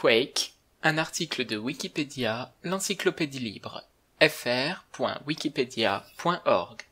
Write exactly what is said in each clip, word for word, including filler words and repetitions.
Quake, un article de Wikipédia, l'encyclopédie libre, f r point wikipedia point org.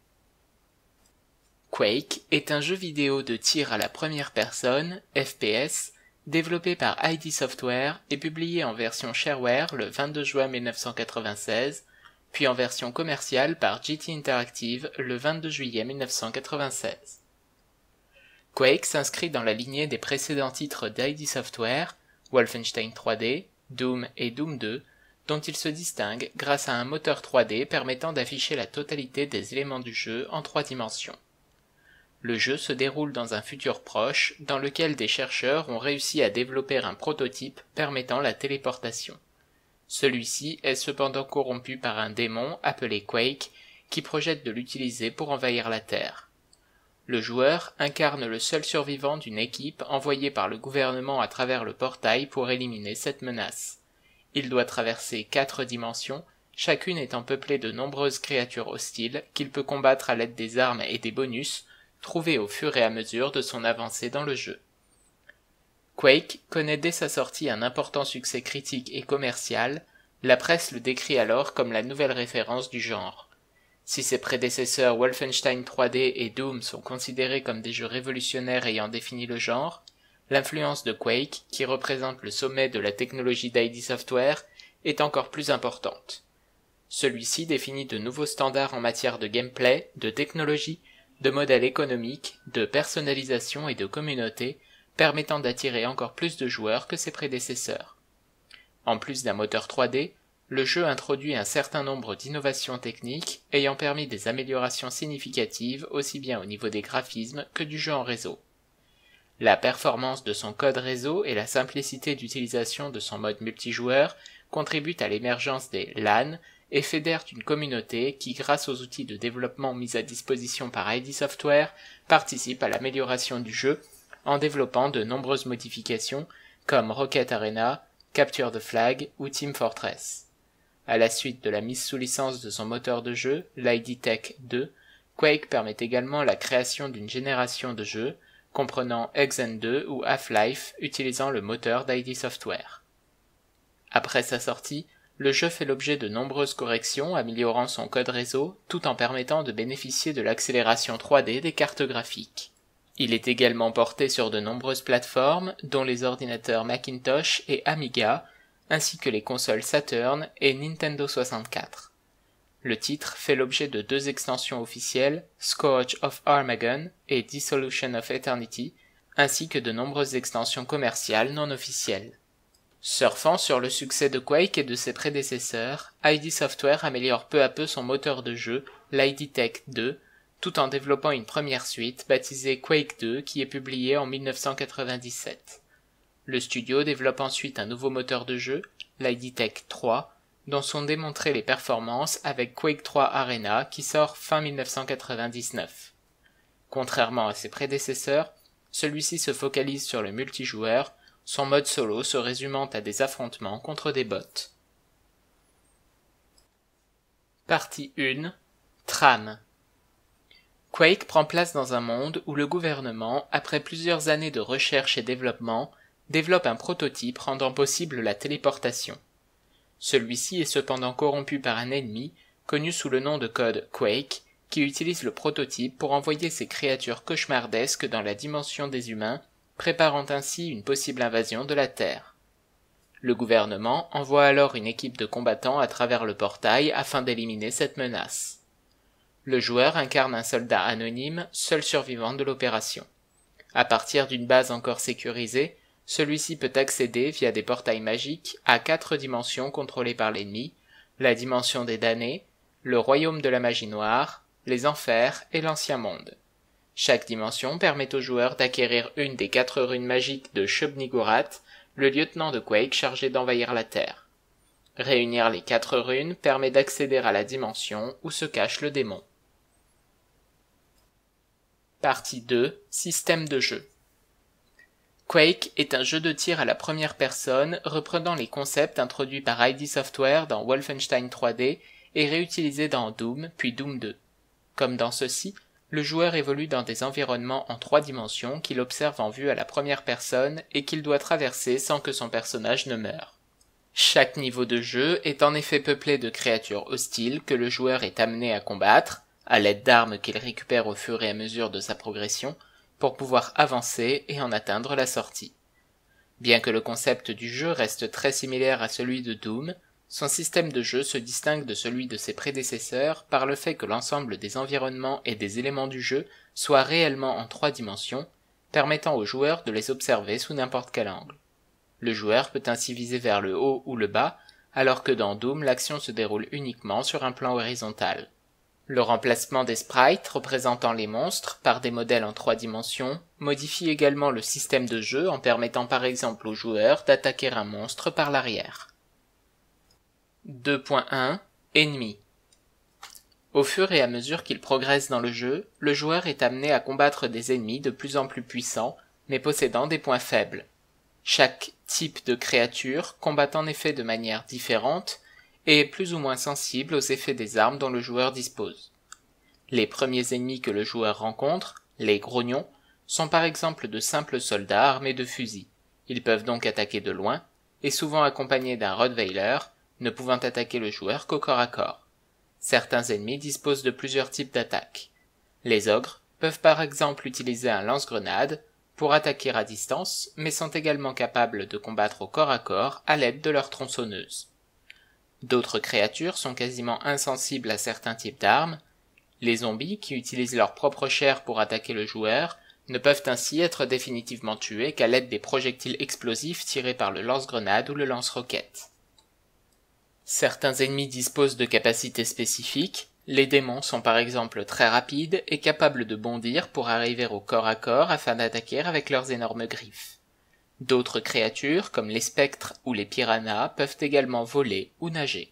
Quake est un jeu vidéo de tir à la première personne, F P S, développé par I D Software et publié en version shareware le vingt-deux juin mille neuf cent quatre-vingt-seize, puis en version commerciale par G T Interactive le vingt-deux juillet mille neuf cent quatre-vingt-seize. Quake s'inscrit dans la lignée des précédents titres d'I D Software, Wolfenstein trois D, Doom et Doom deux, dont il se distingue grâce à un moteur trois D permettant d'afficher la totalité des éléments du jeu en trois dimensions. Le jeu se déroule dans un futur proche, dans lequel des chercheurs ont réussi à développer un prototype permettant la téléportation. Celui-ci est cependant corrompu par un démon appelé Quake, qui projette de l'utiliser pour envahir la Terre. Le joueur incarne le seul survivant d'une équipe envoyée par le gouvernement à travers le portail pour éliminer cette menace. Il doit traverser quatre dimensions, chacune étant peuplée de nombreuses créatures hostiles qu'il peut combattre à l'aide des armes et des bonus, trouvés au fur et à mesure de son avancée dans le jeu. Quake connaît dès sa sortie un important succès critique et commercial, la presse le décrit alors comme la nouvelle référence du genre. Si ses prédécesseurs Wolfenstein trois D et Doom sont considérés comme des jeux révolutionnaires ayant défini le genre, l'influence de Quake, qui représente le sommet de la technologie d'I D Software, est encore plus importante. Celui-ci définit de nouveaux standards en matière de gameplay, de technologie, de modèles économiques, de personnalisation et de communauté, permettant d'attirer encore plus de joueurs que ses prédécesseurs. En plus d'un moteur trois D, le jeu introduit un certain nombre d'innovations techniques ayant permis des améliorations significatives aussi bien au niveau des graphismes que du jeu en réseau. La performance de son code réseau et la simplicité d'utilisation de son mode multijoueur contribuent à l'émergence des LAN et fédèrent une communauté qui, grâce aux outils de développement mis à disposition par I D Software, participe à l'amélioration du jeu en développant de nombreuses modifications comme Rocket Arena, Capture the Flag ou Team Fortress. À la suite de la mise sous licence de son moteur de jeu, l'I D Tech deux, Quake permet également la création d'une génération de jeux, comprenant Hexen deux ou Half-Life utilisant le moteur d'I D Software. Après sa sortie, le jeu fait l'objet de nombreuses corrections améliorant son code réseau tout en permettant de bénéficier de l'accélération trois D des cartes graphiques. Il est également porté sur de nombreuses plateformes, dont les ordinateurs Macintosh et Amiga, ainsi que les consoles Saturn et Nintendo soixante-quatre. Le titre fait l'objet de deux extensions officielles, Scourge of Armageddon et Dissolution of Eternity, ainsi que de nombreuses extensions commerciales non officielles. Surfant sur le succès de Quake et de ses prédécesseurs, I D Software améliore peu à peu son moteur de jeu, l'I D Tech deux, tout en développant une première suite baptisée Quake deux qui est publiée en mille neuf cent quatre-vingt-dix-sept. Le studio développe ensuite un nouveau moteur de jeu, l'I D Tech trois, dont sont démontrées les performances avec Quake trois Arena qui sort fin mille neuf cent quatre-vingt-dix-neuf. Contrairement à ses prédécesseurs, celui-ci se focalise sur le multijoueur, son mode solo se résumant à des affrontements contre des bots. Partie un. Trame. Quake prend place dans un monde où le gouvernement, après plusieurs années de recherche et développement, développe un prototype rendant possible la téléportation. Celui-ci est cependant corrompu par un ennemi, connu sous le nom de code Quake, qui utilise le prototype pour envoyer ses créatures cauchemardesques dans la dimension des humains, préparant ainsi une possible invasion de la Terre. Le gouvernement envoie alors une équipe de combattants à travers le portail afin d'éliminer cette menace. Le joueur incarne un soldat anonyme, seul survivant de l'opération. À partir d'une base encore sécurisée, celui-ci peut accéder via des portails magiques à quatre dimensions contrôlées par l'ennemi, la dimension des damnés, le royaume de la magie noire, les enfers et l'ancien monde. Chaque dimension permet au joueur d'acquérir une des quatre runes magiques de Shub-Niggurath, le lieutenant de Quake chargé d'envahir la Terre. Réunir les quatre runes permet d'accéder à la dimension où se cache le démon. Partie deux. Système de jeu. Quake est un jeu de tir à la première personne reprenant les concepts introduits par I D Software dans Wolfenstein trois D et réutilisés dans Doom puis Doom deux. Comme dans ceci, le joueur évolue dans des environnements en trois dimensions qu'il observe en vue à la première personne et qu'il doit traverser sans que son personnage ne meure. Chaque niveau de jeu est en effet peuplé de créatures hostiles que le joueur est amené à combattre, à l'aide d'armes qu'il récupère au fur et à mesure de sa progression, pour pouvoir avancer et en atteindre la sortie. Bien que le concept du jeu reste très similaire à celui de Doom, son système de jeu se distingue de celui de ses prédécesseurs par le fait que l'ensemble des environnements et des éléments du jeu soient réellement en trois dimensions, permettant au joueur de les observer sous n'importe quel angle. Le joueur peut ainsi viser vers le haut ou le bas, alors que dans Doom l'action se déroule uniquement sur un plan horizontal. Le remplacement des sprites représentant les monstres par des modèles en trois dimensions modifie également le système de jeu en permettant par exemple au joueur d'attaquer un monstre par l'arrière. deux point un Ennemis. Au fur et à mesure qu'il progresse dans le jeu, le joueur est amené à combattre des ennemis de plus en plus puissants, mais possédant des points faibles. Chaque type de créature combat en effet de manière différente et est plus ou moins sensible aux effets des armes dont le joueur dispose. Les premiers ennemis que le joueur rencontre, les grognons, sont par exemple de simples soldats armés de fusils. Ils peuvent donc attaquer de loin, et souvent accompagnés d'un Rottweiler, ne pouvant attaquer le joueur qu'au corps à corps. Certains ennemis disposent de plusieurs types d'attaques. Les ogres peuvent par exemple utiliser un lance-grenade pour attaquer à distance, mais sont également capables de combattre au corps à corps à l'aide de leur tronçonneuse. D'autres créatures sont quasiment insensibles à certains types d'armes. Les zombies, qui utilisent leur propre chair pour attaquer le joueur, ne peuvent ainsi être définitivement tués qu'à l'aide des projectiles explosifs tirés par le lance-grenade ou le lance-roquette. Certains ennemis disposent de capacités spécifiques. Les démons sont par exemple très rapides et capables de bondir pour arriver au corps à corps afin d'attaquer avec leurs énormes griffes. D'autres créatures, comme les spectres ou les piranhas, peuvent également voler ou nager.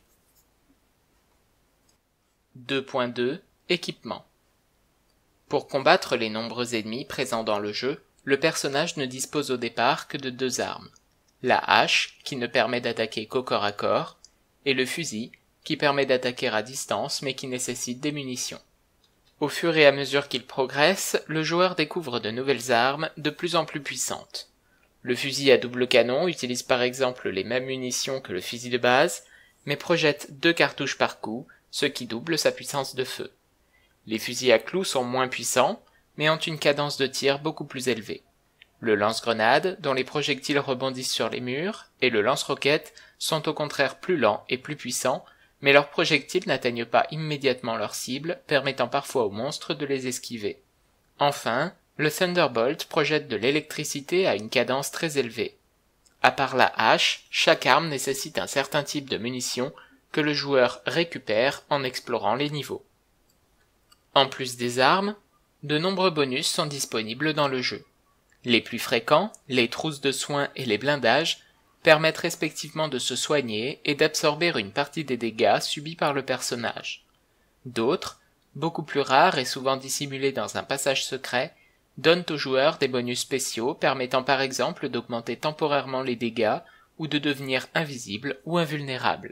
deux point deux Équipement. Pour combattre les nombreux ennemis présents dans le jeu, le personnage ne dispose au départ que de deux armes. La hache, qui ne permet d'attaquer qu'au corps à corps, et le fusil, qui permet d'attaquer à distance mais qui nécessite des munitions. Au fur et à mesure qu'il progresse, le joueur découvre de nouvelles armes de plus en plus puissantes. Le fusil à double canon utilise par exemple les mêmes munitions que le fusil de base, mais projette deux cartouches par coup, ce qui double sa puissance de feu. Les fusils à clous sont moins puissants, mais ont une cadence de tir beaucoup plus élevée. Le lance-grenade, dont les projectiles rebondissent sur les murs, et le lance-roquette sont au contraire plus lents et plus puissants, mais leurs projectiles n'atteignent pas immédiatement leur cible, permettant parfois aux monstres de les esquiver. Enfin, le Thunderbolt projette de l'électricité à une cadence très élevée. À part la hache, chaque arme nécessite un certain type de munitions que le joueur récupère en explorant les niveaux. En plus des armes, de nombreux bonus sont disponibles dans le jeu. Les plus fréquents, les trousses de soins et les blindages, permettent respectivement de se soigner et d'absorber une partie des dégâts subis par le personnage. D'autres, beaucoup plus rares et souvent dissimulés dans un passage secret, donnent aux joueurs des bonus spéciaux permettant par exemple d'augmenter temporairement les dégâts ou de devenir invisible ou invulnérable.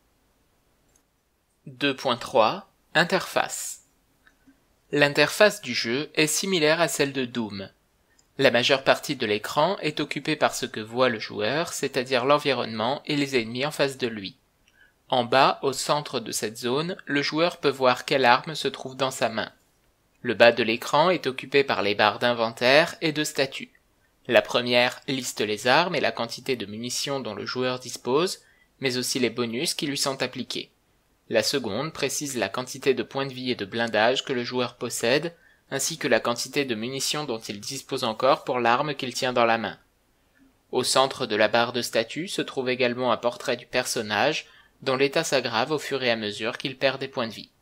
deux point trois Interface. L'interface du jeu est similaire à celle de Doom. La majeure partie de l'écran est occupée par ce que voit le joueur, c'est-à-dire l'environnement et les ennemis en face de lui. En bas, au centre de cette zone, le joueur peut voir quelle arme se trouve dans sa main. Le bas de l'écran est occupé par les barres d'inventaire et de statut. La première liste les armes et la quantité de munitions dont le joueur dispose, mais aussi les bonus qui lui sont appliqués. La seconde précise la quantité de points de vie et de blindage que le joueur possède, ainsi que la quantité de munitions dont il dispose encore pour l'arme qu'il tient dans la main. Au centre de la barre de statut se trouve également un portrait du personnage, dont l'état s'aggrave au fur et à mesure qu'il perd des points de vie.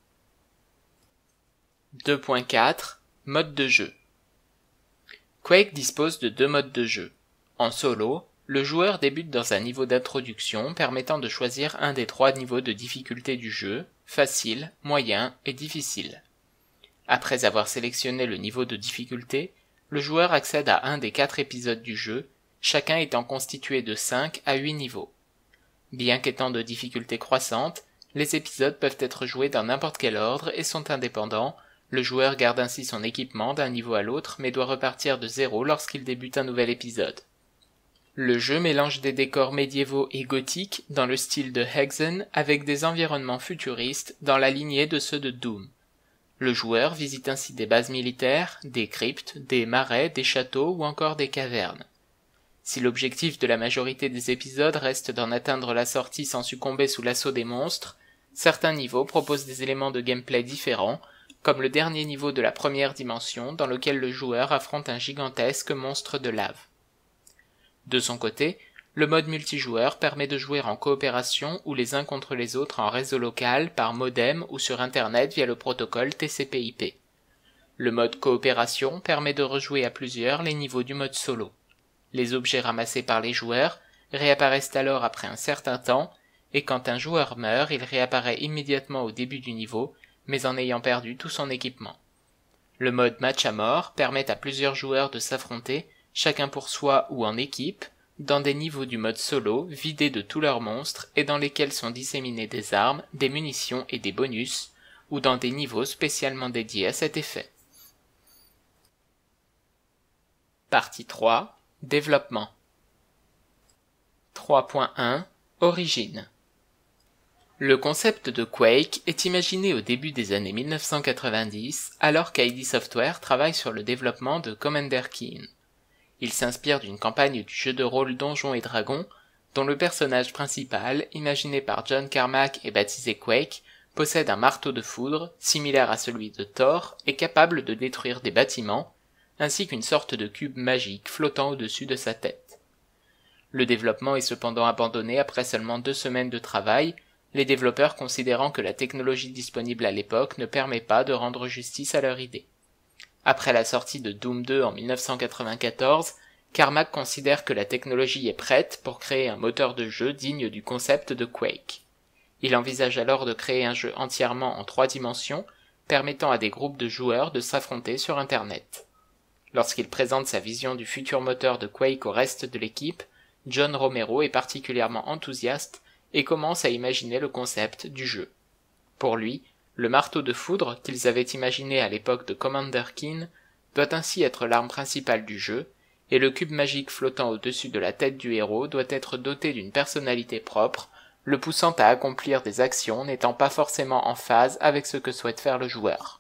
deux point quatre Mode de jeu. Quake dispose de deux modes de jeu. En solo, le joueur débute dans un niveau d'introduction permettant de choisir un des trois niveaux de difficulté du jeu, facile, moyen et difficile. Après avoir sélectionné le niveau de difficulté, le joueur accède à un des quatre épisodes du jeu, chacun étant constitué de cinq à huit niveaux. Bien qu'étant de difficulté croissante, les épisodes peuvent être joués dans n'importe quel ordre et sont indépendants, Le joueur garde ainsi son équipement d'un niveau à l'autre mais doit repartir de zéro lorsqu'il débute un nouvel épisode. Le jeu mélange des décors médiévaux et gothiques dans le style de Hexen avec des environnements futuristes dans la lignée de ceux de Doom. Le joueur visite ainsi des bases militaires, des cryptes, des marais, des châteaux ou encore des cavernes. Si l'objectif de la majorité des épisodes reste d'en atteindre la sortie sans succomber sous l'assaut des monstres, certains niveaux proposent des éléments de gameplay différents, comme le dernier niveau de la première dimension dans lequel le joueur affronte un gigantesque monstre de lave. De son côté, le mode multijoueur permet de jouer en coopération ou les uns contre les autres en réseau local, par modem ou sur internet via le protocole T C P I P. Le mode coopération permet de rejouer à plusieurs les niveaux du mode solo. Les objets ramassés par les joueurs réapparaissent alors après un certain temps, et quand un joueur meurt, il réapparaît immédiatement au début du niveau, mais en ayant perdu tout son équipement. Le mode match à mort permet à plusieurs joueurs de s'affronter, chacun pour soi ou en équipe, dans des niveaux du mode solo vidés de tous leurs monstres et dans lesquels sont disséminés des armes, des munitions et des bonus, ou dans des niveaux spécialement dédiés à cet effet. Partie trois. Développement. trois point un. Origine. Le concept de Quake est imaginé au début des années mille neuf cent quatre-vingt-dix, alors qu'I D Software travaille sur le développement de Commander Keen. Il s'inspire d'une campagne du jeu de rôle Donjons et Dragons, dont le personnage principal, imaginé par John Carmack et baptisé Quake, possède un marteau de foudre, similaire à celui de Thor, et capable de détruire des bâtiments, ainsi qu'une sorte de cube magique flottant au-dessus de sa tête. Le développement est cependant abandonné après seulement deux semaines de travail, les développeurs considérant que la technologie disponible à l'époque ne permet pas de rendre justice à leur idée. Après la sortie de Doom deux en mille neuf cent quatre-vingt-quatorze, Carmack considère que la technologie est prête pour créer un moteur de jeu digne du concept de Quake. Il envisage alors de créer un jeu entièrement en trois dimensions, permettant à des groupes de joueurs de s'affronter sur Internet. Lorsqu'il présente sa vision du futur moteur de Quake au reste de l'équipe, John Romero est particulièrement enthousiaste et commence à imaginer le concept du jeu. Pour lui, le marteau de foudre qu'ils avaient imaginé à l'époque de Commander Keen doit ainsi être l'arme principale du jeu, et le cube magique flottant au-dessus de la tête du héros doit être doté d'une personnalité propre, le poussant à accomplir des actions n'étant pas forcément en phase avec ce que souhaite faire le joueur.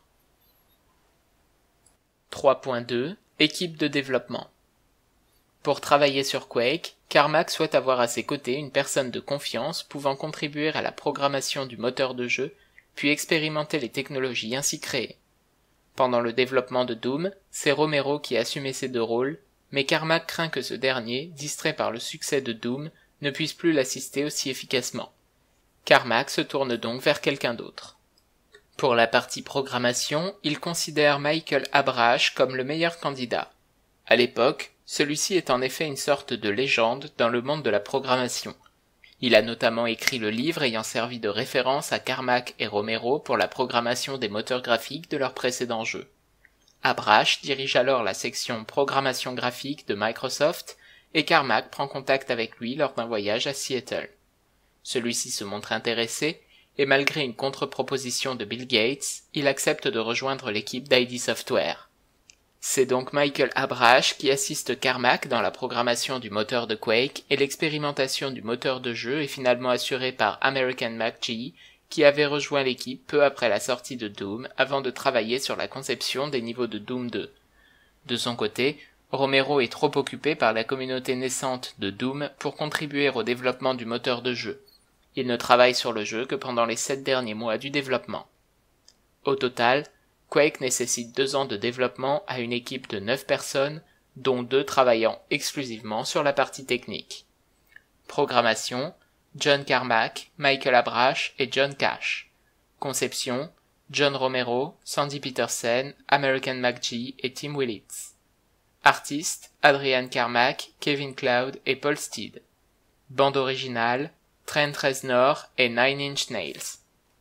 trois point deux. Équipe de développement. Pour travailler sur Quake, Carmack souhaite avoir à ses côtés une personne de confiance pouvant contribuer à la programmation du moteur de jeu, puis expérimenter les technologies ainsi créées. Pendant le développement de Doom, c'est Romero qui assumait ces deux rôles, mais Carmack craint que ce dernier, distrait par le succès de Doom, ne puisse plus l'assister aussi efficacement. Carmack se tourne donc vers quelqu'un d'autre. Pour la partie programmation, il considère Michael Abrash comme le meilleur candidat. À l'époque, celui-ci est en effet une sorte de légende dans le monde de la programmation. Il a notamment écrit le livre ayant servi de référence à Carmack et Romero pour la programmation des moteurs graphiques de leurs précédents jeux. Abrash dirige alors la section programmation graphique de Microsoft et Carmack prend contact avec lui lors d'un voyage à Seattle. Celui-ci se montre intéressé et malgré une contre-proposition de Bill Gates, il accepte de rejoindre l'équipe d'I D Software. C'est donc Michael Abrash qui assiste Carmack dans la programmation du moteur de Quake et l'expérimentation du moteur de jeu est finalement assurée par American McGee, qui avait rejoint l'équipe peu après la sortie de Doom avant de travailler sur la conception des niveaux de Doom deux. De son côté, Romero est trop occupé par la communauté naissante de Doom pour contribuer au développement du moteur de jeu. Il ne travaille sur le jeu que pendant les sept derniers mois du développement. Au total, Quake nécessite deux ans de développement à une équipe de neuf personnes, dont deux travaillant exclusivement sur la partie technique. Programmation, John Carmack, Michael Abrash et John Cash. Conception, John Romero, Sandy Petersen, American McGee et Tim Willits. Artistes, Adrian Carmack, Kevin Cloud et Paul Steed. Bande originale, Trent Reznor et Nine Inch Nails.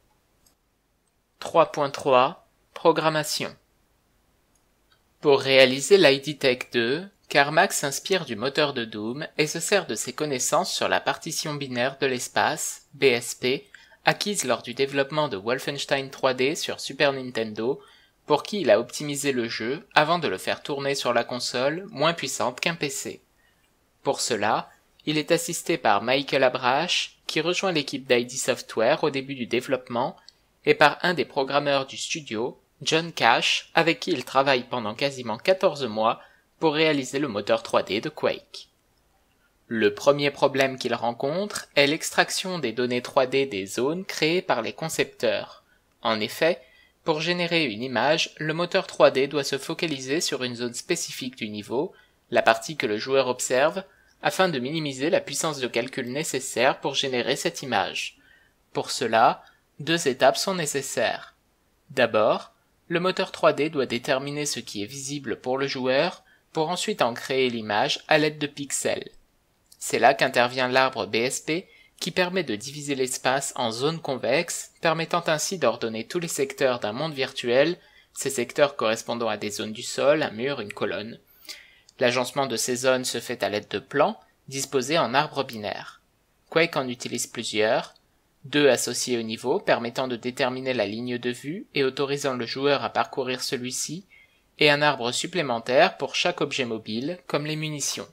trois point trois. Programmation. Pour réaliser l'I D Tech deux, Carmack s'inspire du moteur de Doom et se sert de ses connaissances sur la partition binaire de l'espace, B S P, acquise lors du développement de Wolfenstein trois D sur Super Nintendo, pour qui il a optimisé le jeu avant de le faire tourner sur la console moins puissante qu'un P C. Pour cela, il est assisté par Michael Abrash, qui rejoint l'équipe d'I D Software au début du développement, et par un des programmeurs du studio, John Cash, avec qui il travaille pendant quasiment quatorze mois pour réaliser le moteur trois D de Quake. Le premier problème qu'il rencontre est l'extraction des données trois D des zones créées par les concepteurs. En effet, pour générer une image, le moteur trois D doit se focaliser sur une zone spécifique du niveau, la partie que le joueur observe, afin de minimiser la puissance de calcul nécessaire pour générer cette image. Pour cela, deux étapes sont nécessaires. D'abord, le moteur trois D doit déterminer ce qui est visible pour le joueur, pour ensuite en créer l'image à l'aide de pixels. C'est là qu'intervient l'arbre B S P, qui permet de diviser l'espace en zones convexes, permettant ainsi d'ordonner tous les secteurs d'un monde virtuel, ces secteurs correspondant à des zones du sol, un mur, une colonne. L'agencement de ces zones se fait à l'aide de plans, disposés en arbres binaires. Quake en utilise plusieurs, deux associés au niveau permettant de déterminer la ligne de vue et autorisant le joueur à parcourir celui-ci, et un arbre supplémentaire pour chaque objet mobile, comme les munitions.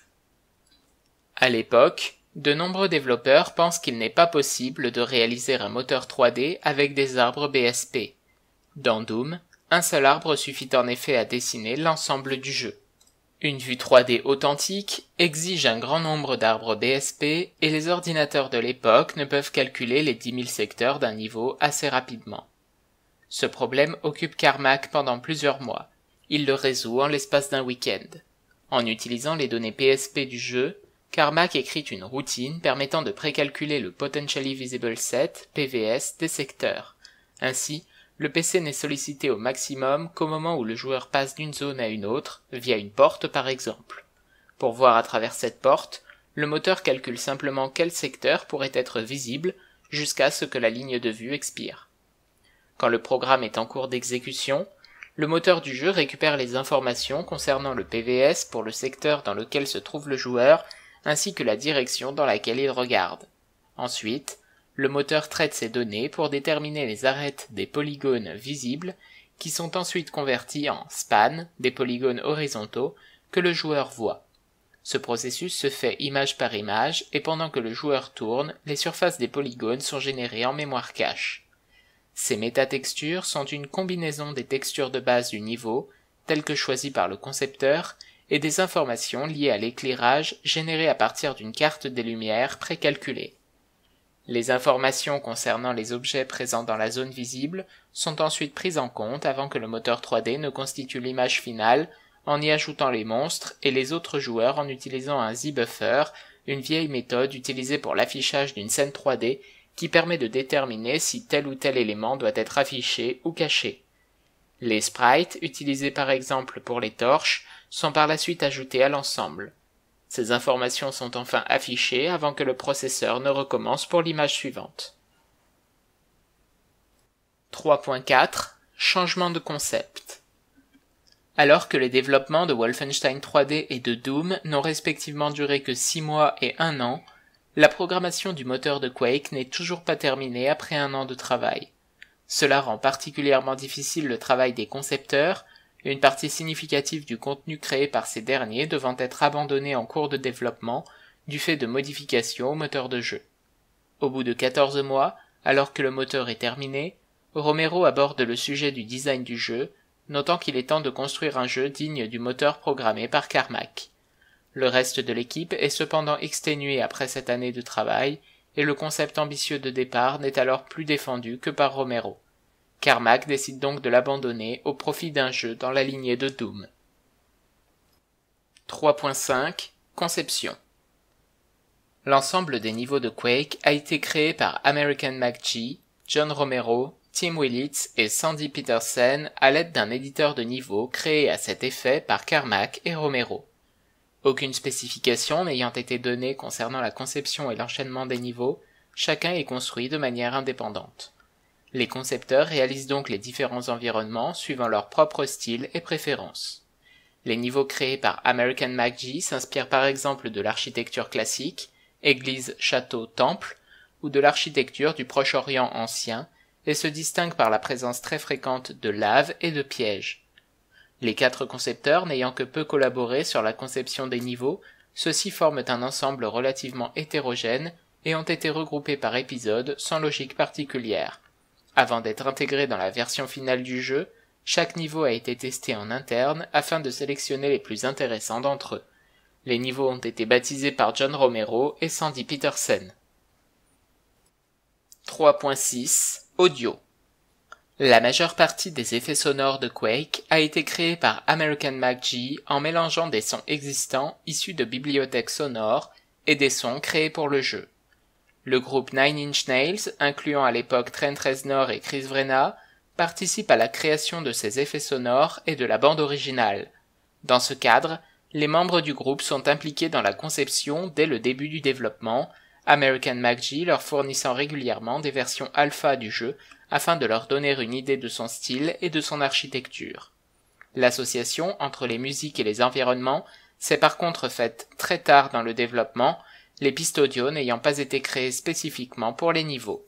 À l'époque, de nombreux développeurs pensent qu'il n'est pas possible de réaliser un moteur trois D avec des arbres B S P. Dans Doom, un seul arbre suffit en effet à dessiner l'ensemble du jeu. Une vue trois D authentique exige un grand nombre d'arbres B S P et les ordinateurs de l'époque ne peuvent calculer les dix mille secteurs d'un niveau assez rapidement. Ce problème occupe Carmack pendant plusieurs mois. Il le résout en l'espace d'un week-end. En utilisant les données P S P du jeu, Carmack écrit une routine permettant de précalculer le Potentially Visible Set, P V S, des secteurs. Ainsi, le P C n'est sollicité au maximum qu'au moment où le joueur passe d'une zone à une autre, via une porte par exemple. Pour voir à travers cette porte, le moteur calcule simplement quel secteur pourrait être visible jusqu'à ce que la ligne de vue expire. Quand le programme est en cours d'exécution, le moteur du jeu récupère les informations concernant le P V S pour le secteur dans lequel se trouve le joueur, ainsi que la direction dans laquelle il regarde. Ensuite, le moteur traite ces données pour déterminer les arêtes des polygones visibles, qui sont ensuite convertis en span, des polygones horizontaux, que le joueur voit. Ce processus se fait image par image, et pendant que le joueur tourne, les surfaces des polygones sont générées en mémoire cache. Ces métatextures sont une combinaison des textures de base du niveau, telles que choisies par le concepteur, et des informations liées à l'éclairage générées à partir d'une carte des lumières précalculée. Les informations concernant les objets présents dans la zone visible sont ensuite prises en compte avant que le moteur trois D ne constitue l'image finale en y ajoutant les monstres et les autres joueurs en utilisant un Z-buffer, une vieille méthode utilisée pour l'affichage d'une scène trois D qui permet de déterminer si tel ou tel élément doit être affiché ou caché. Les sprites, utilisés par exemple pour les torches, sont par la suite ajoutés à l'ensemble. Ces informations sont enfin affichées avant que le processeur ne recommence pour l'image suivante. trois point quatre. Changement de concept. Alors que les développements de Wolfenstein trois D et de Doom n'ont respectivement duré que six mois et un an, la programmation du moteur de Quake n'est toujours pas terminée après un an de travail. Cela rend particulièrement difficile le travail des concepteurs, une partie significative du contenu créé par ces derniers devant être abandonnée en cours de développement du fait de modifications au moteur de jeu. Au bout de quatorze mois, alors que le moteur est terminé, Romero aborde le sujet du design du jeu, notant qu'il est temps de construire un jeu digne du moteur programmé par Carmack. Le reste de l'équipe est cependant exténué après cette année de travail, et le concept ambitieux de départ n'est alors plus défendu que par Romero. Carmack décide donc de l'abandonner au profit d'un jeu dans la lignée de Doom. trois point cinq. Conception. L'ensemble des niveaux de Quake a été créé par American McGee, John Romero, Tim Willits et Sandy Petersen à l'aide d'un éditeur de niveaux créé à cet effet par Carmack et Romero. Aucune spécification n'ayant été donnée concernant la conception et l'enchaînement des niveaux, chacun est construit de manière indépendante. Les concepteurs réalisent donc les différents environnements suivant leur propre style et préférences. Les niveaux créés par American McGee s'inspirent par exemple de l'architecture classique, église, château, temple, ou de l'architecture du Proche-Orient ancien, et se distingue par la présence très fréquente de laves et de pièges. Les quatre concepteurs n'ayant que peu collaboré sur la conception des niveaux, ceux-ci forment un ensemble relativement hétérogène et ont été regroupés par épisode sans logique particulière. Avant d'être intégrés dans la version finale du jeu, chaque niveau a été testé en interne afin de sélectionner les plus intéressants d'entre eux. Les niveaux ont été baptisés par John Romero et Sandy Petersen. trois point six Audio. La majeure partie des effets sonores de Quake a été créée par American McGee en mélangeant des sons existants issus de bibliothèques sonores et des sons créés pour le jeu. Le groupe Nine Inch Nails, incluant à l'époque Trent Reznor et Chris Vrenna, participe à la création de ces effets sonores et de la bande originale. Dans ce cadre, les membres du groupe sont impliqués dans la conception dès le début du développement, American McGee leur fournissant régulièrement des versions alpha du jeu afin de leur donner une idée de son style et de son architecture. L'association entre les musiques et les environnements s'est par contre faite très tard dans le développement, les pistes audio n'ayant pas été créées spécifiquement pour les niveaux.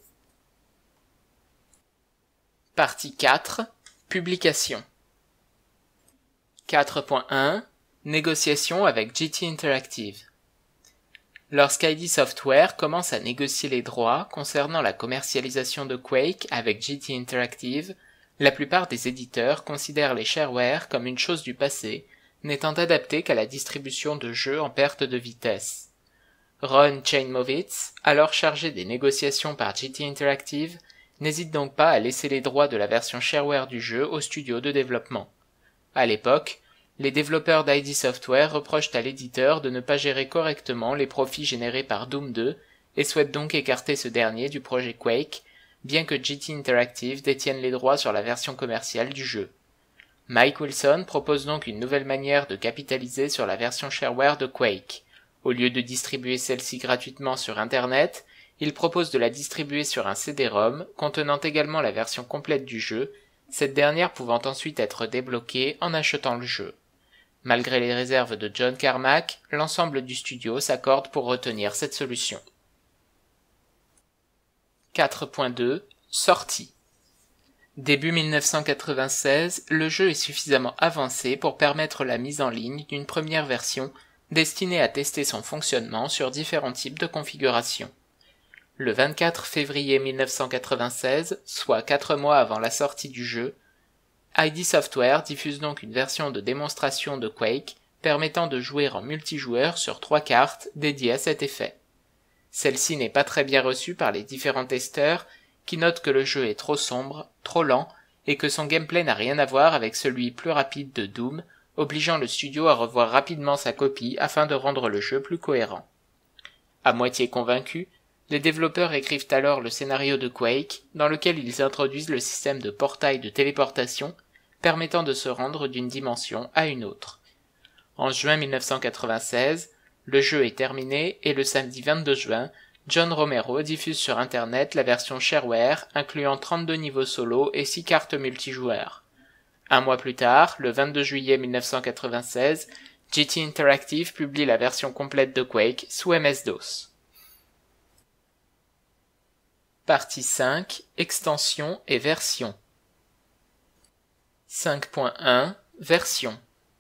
Partie quatre. Publication. quatre point un. Négociation avec G T Interactive. Lorsqu'I D Software commence à négocier les droits concernant la commercialisation de Quake avec G T Interactive, la plupart des éditeurs considèrent les shareware comme une chose du passé, n'étant adaptés qu'à la distribution de jeux en perte de vitesse. Ron Chainmovitz, alors chargé des négociations par G T Interactive, n'hésite donc pas à laisser les droits de la version shareware du jeu au studio de développement. À l'époque, les développeurs d'I D Software reprochent à l'éditeur de ne pas gérer correctement les profits générés par Doom deux et souhaitent donc écarter ce dernier du projet Quake, bien que G T Interactive détienne les droits sur la version commerciale du jeu. Mike Wilson propose donc une nouvelle manière de capitaliser sur la version shareware de Quake. Au lieu de distribuer celle-ci gratuitement sur Internet, il propose de la distribuer sur un C D-ROM contenant également la version complète du jeu, cette dernière pouvant ensuite être débloquée en achetant le jeu. Malgré les réserves de John Carmack, l'ensemble du studio s'accorde pour retenir cette solution. quatre point deux. Sortie. Début mille neuf cent quatre-vingt-seize, le jeu est suffisamment avancé pour permettre la mise en ligne d'une première version destinée à tester son fonctionnement sur différents types de configurations. Le vingt-quatre février mille neuf cent quatre-vingt-seize, soit quatre mois avant la sortie du jeu, I D Software diffuse donc une version de démonstration de Quake permettant de jouer en multijoueur sur trois cartes dédiées à cet effet. Celle-ci n'est pas très bien reçue par les différents testeurs qui notent que le jeu est trop sombre, trop lent et que son gameplay n'a rien à voir avec celui plus rapide de Doom, obligeant le studio à revoir rapidement sa copie afin de rendre le jeu plus cohérent. À moitié convaincus, les développeurs écrivent alors le scénario de Quake, dans lequel ils introduisent le système de portail de téléportation, permettant de se rendre d'une dimension à une autre. En juin mille neuf cent quatre-vingt-seize, le jeu est terminé et le samedi vingt-deux juin, John Romero diffuse sur Internet la version shareware incluant trente-deux niveaux solo et six cartes multijoueurs. Un mois plus tard, le vingt-deux juillet mille neuf cent quatre-vingt-seize, G T Interactive publie la version complète de Quake sous M S-DOS. Partie cinq. Extension et version. cinq point un. Version.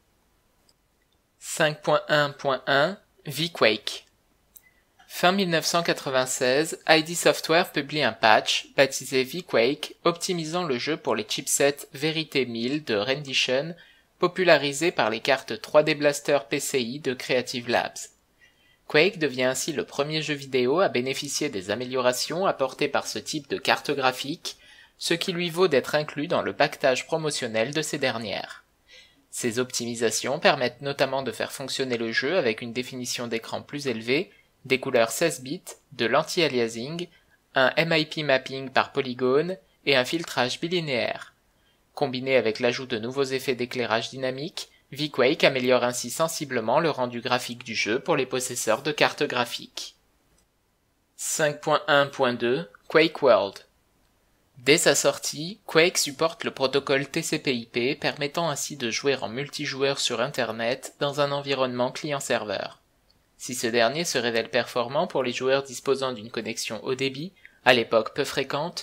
cinq point un point un. vQuake. Fin mille neuf cent quatre-vingt-seize, I D Software publie un patch, baptisé vQuake, optimisant le jeu pour les chipsets Verité mille de Rendition, popularisés par les cartes trois D Blaster P C I de Creative Labs. Quake devient ainsi le premier jeu vidéo à bénéficier des améliorations apportées par ce type de carte graphique, ce qui lui vaut d'être inclus dans le pactage promotionnel de ces dernières. Ces optimisations permettent notamment de faire fonctionner le jeu avec une définition d'écran plus élevée, des couleurs seize bits, de l'anti-aliasing, un M I P mapping par polygone et un filtrage bilinéaire. Combiné avec l'ajout de nouveaux effets d'éclairage dynamique, vQuake améliore ainsi sensiblement le rendu graphique du jeu pour les possesseurs de cartes graphiques. cinq point un point deux. Quake World. Dès sa sortie, Quake supporte le protocole T C P I P permettant ainsi de jouer en multijoueur sur Internet dans un environnement client-serveur. Si ce dernier se révèle performant pour les joueurs disposant d'une connexion haut débit, à l'époque peu fréquente,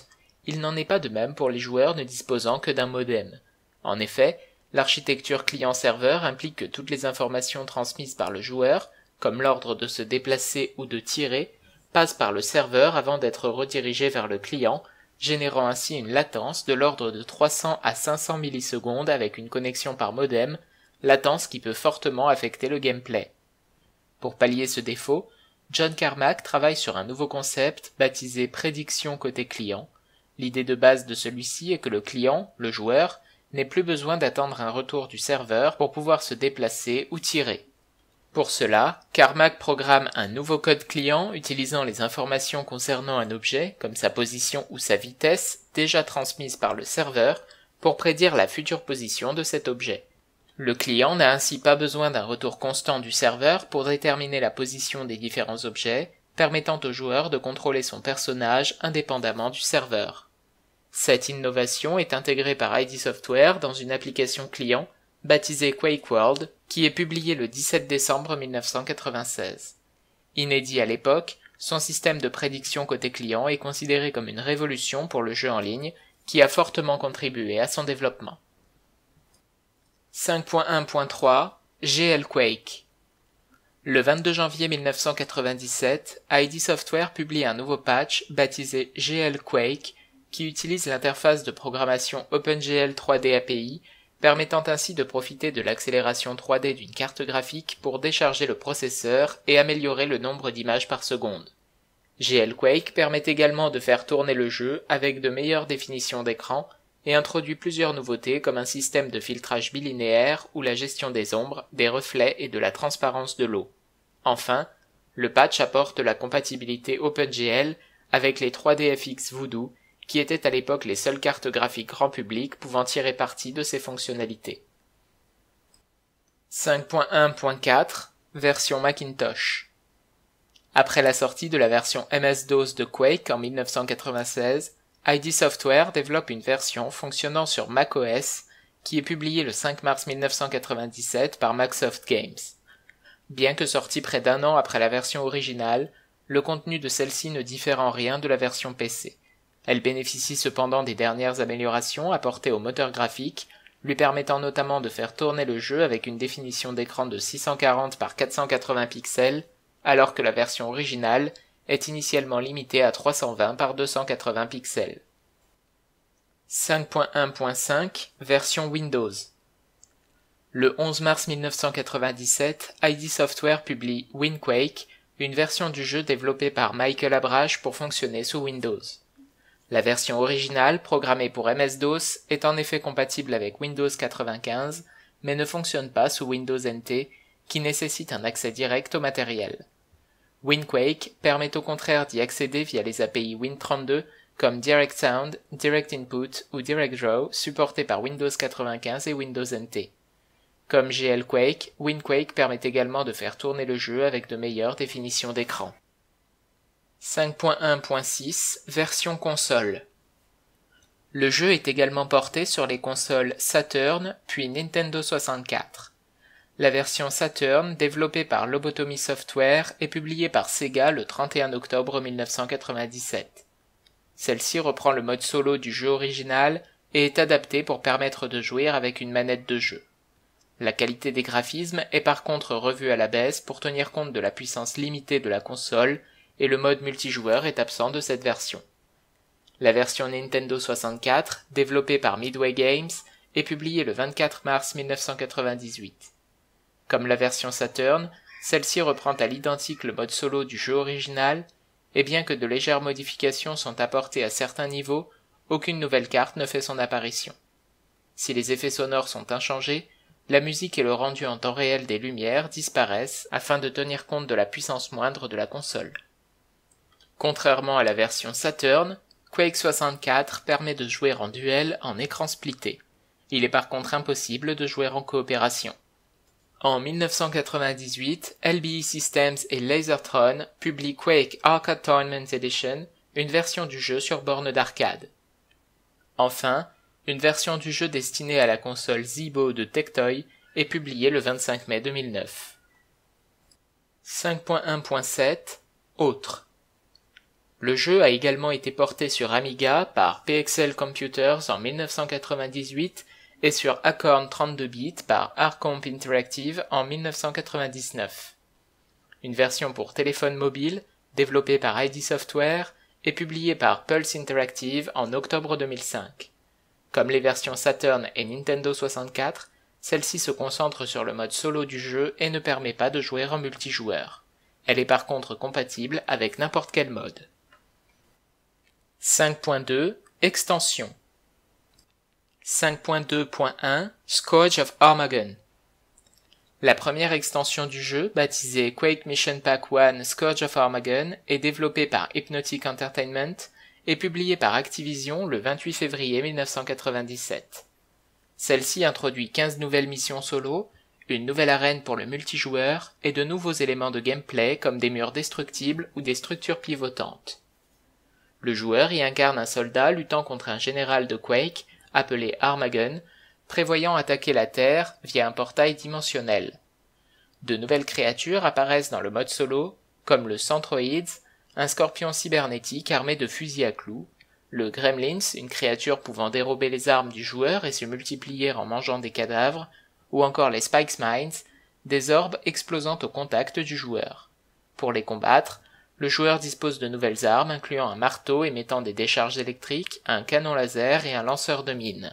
il n'en est pas de même pour les joueurs ne disposant que d'un modem. En effet, l'architecture client-serveur implique que toutes les informations transmises par le joueur, comme l'ordre de se déplacer ou de tirer, passent par le serveur avant d'être redirigées vers le client, générant ainsi une latence de l'ordre de trois cents à cinq cents millisecondes avec une connexion par modem, latence qui peut fortement affecter le gameplay. Pour pallier ce défaut, John Carmack travaille sur un nouveau concept baptisé prédiction côté client. L'idée de base de celui-ci est que le client, le joueur, n'ait plus besoin d'attendre un retour du serveur pour pouvoir se déplacer ou tirer. Pour cela, Carmack programme un nouveau code client utilisant les informations concernant un objet, comme sa position ou sa vitesse, déjà transmises par le serveur, pour prédire la future position de cet objet. Le client n'a ainsi pas besoin d'un retour constant du serveur pour déterminer la position des différents objets, permettant au joueur de contrôler son personnage indépendamment du serveur. Cette innovation est intégrée par I D Software dans une application client baptisée Quake World, qui est publiée le dix-sept décembre mille neuf cent quatre-vingt-seize. Inédit à l'époque, son système de prédiction côté client est considéré comme une révolution pour le jeu en ligne, qui a fortement contribué à son développement. cinq point un point trois G L Quake. Le vingt-deux janvier mille neuf cent quatre-vingt-dix-sept, I D Software publie un nouveau patch baptisé G L Quake qui utilise l'interface de programmation OpenGL trois D A P I, permettant ainsi de profiter de l'accélération trois D d'une carte graphique pour décharger le processeur et améliorer le nombre d'images par seconde. G L Quake permet également de faire tourner le jeu avec de meilleures définitions d'écran et introduit plusieurs nouveautés comme un système de filtrage bilinéaire ou la gestion des ombres, des reflets et de la transparence de l'eau. Enfin, le patch apporte la compatibilité OpenGL avec les trois D F X Voodoo, qui étaient à l'époque les seules cartes graphiques grand public pouvant tirer parti de ces fonctionnalités. cinq point un point quatre Version Macintosh. Après la sortie de la version M S-DOS de Quake en mille neuf cent quatre-vingt-seize, I D Software développe une version fonctionnant sur macOS qui est publiée le cinq mars mille neuf cent quatre-vingt-dix-sept par Macsoft Games. Bien que sortie près d'un an après la version originale, le contenu de celle-ci ne diffère en rien de la version P C. Elle bénéficie cependant des dernières améliorations apportées au moteur graphique, lui permettant notamment de faire tourner le jeu avec une définition d'écran de six cent quarante par quatre cent quatre-vingts pixels, alors que la version originale est initialement limitée à trois cent vingt par deux cent quatre-vingts pixels. cinq point un point cinq Version Windows. Le onze mars mille neuf cent quatre-vingt-dix-sept, I D Software publie WinQuake, une version du jeu développée par Michael Abrash pour fonctionner sous Windows. La version originale, programmée pour M S-DOS, est en effet compatible avec Windows quatre-vingt-quinze, mais ne fonctionne pas sous Windows N T, qui nécessite un accès direct au matériel. WinQuake permet au contraire d'y accéder via les A P I Win trente-deux comme Direct Sound, Direct Input ou Direct Draw supportés par Windows quatre-vingt-quinze et Windows N T. Comme G L Quake, WinQuake permet également de faire tourner le jeu avec de meilleures définitions d'écran. cinq point un point six Version console. Le jeu est également porté sur les consoles Saturn puis Nintendo soixante-quatre. La version Saturn, développée par Lobotomy Software, est publiée par Sega le trente et un octobre mille neuf cent quatre-vingt-dix-sept. Celle-ci reprend le mode solo du jeu original et est adaptée pour permettre de jouer avec une manette de jeu. La qualité des graphismes est par contre revue à la baisse pour tenir compte de la puissance limitée de la console et le mode multijoueur est absent de cette version. La version Nintendo soixante-quatre, développée par Midway Games, est publiée le vingt-quatre mars mille neuf cent quatre-vingt-dix-huit. Comme la version Saturn, celle-ci reprend à l'identique le mode solo du jeu original, et bien que de légères modifications sont apportées à certains niveaux, aucune nouvelle carte ne fait son apparition. Si les effets sonores sont inchangés, la musique et le rendu en temps réel des lumières disparaissent afin de tenir compte de la puissance moindre de la console. Contrairement à la version Saturn, Quake soixante-quatre permet de jouer en duel en écran splitté. Il est par contre impossible de jouer en coopération. En mille neuf cent quatre-vingt-dix-huit, L B E Systems et Lasertron publient Quake Arcade Tournament Edition, une version du jeu sur borne d'arcade. Enfin, une version du jeu destinée à la console Zibo de Tectoy est publiée le vingt-cinq mai deux mille neuf. cinq point un point sept Autres. Le jeu a également été porté sur Amiga par P X L Computers en mille neuf cent quatre-vingt-dix-huit et sur Acorn trente-deux bits par Arcomp Interactive en mille neuf cent quatre-vingt-dix-neuf. Une version pour téléphone mobile, développée par I D Software, est publiée par Pulse Interactive en octobre deux mille cinq. Comme les versions Saturn et Nintendo soixante-quatre, celle-ci se concentre sur le mode solo du jeu et ne permet pas de jouer en multijoueur. Elle est par contre compatible avec n'importe quel mode. cinq point deux Extension cinq point deux point un Scourge of Armageddon. La première extension du jeu, baptisée Quake Mission Pack un Scourge of Armageddon, est développée par Hypnotic Entertainment et publiée par Activision le vingt-huit février mille neuf cent quatre-vingt-dix-sept. Celle-ci introduit quinze nouvelles missions solo, une nouvelle arène pour le multijoueur et de nouveaux éléments de gameplay comme des murs destructibles ou des structures pivotantes. Le joueur y incarne un soldat luttant contre un général de Quake, appelé Armageddon, prévoyant attaquer la Terre via un portail dimensionnel. De nouvelles créatures apparaissent dans le mode solo, comme le Centroids, un scorpion cybernétique armé de fusils à clous, le Gremlins, une créature pouvant dérober les armes du joueur et se multiplier en mangeant des cadavres, ou encore les Spikes Mines, des orbes explosant au contact du joueur. Pour les combattre, le joueur dispose de nouvelles armes incluant un marteau émettant des décharges électriques, un canon laser et un lanceur de mines.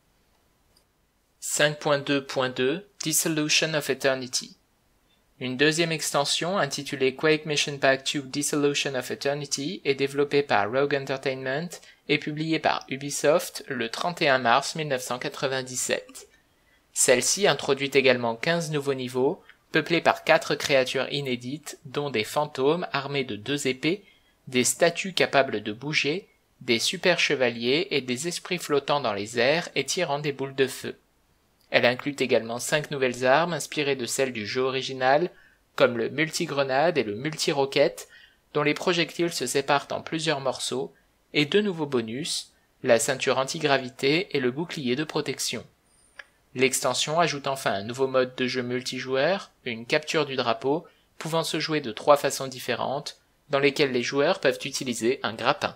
cinq point deux point deux Dissolution of Eternity. Une deuxième extension intitulée Quake Mission Pack deux Dissolution of Eternity est développée par Rogue Entertainment et publiée par Ubisoft le trente et un mars mille neuf cent quatre-vingt-dix-sept. Celle-ci introduit également quinze nouveaux niveaux, peuplés par quatre créatures inédites, dont des fantômes armés de deux épées, des statues capables de bouger, des super chevaliers et des esprits flottant dans les airs et tirant des boules de feu. Elle inclut également cinq nouvelles armes inspirées de celles du jeu original, comme le multi-grenade et le multi-roquette, dont les projectiles se séparent en plusieurs morceaux, et deux nouveaux bonus, la ceinture antigravité et le bouclier de protection. L'extension ajoute enfin un nouveau mode de jeu multijoueur, une capture du drapeau, pouvant se jouer de trois façons différentes, dans lesquelles les joueurs peuvent utiliser un grappin.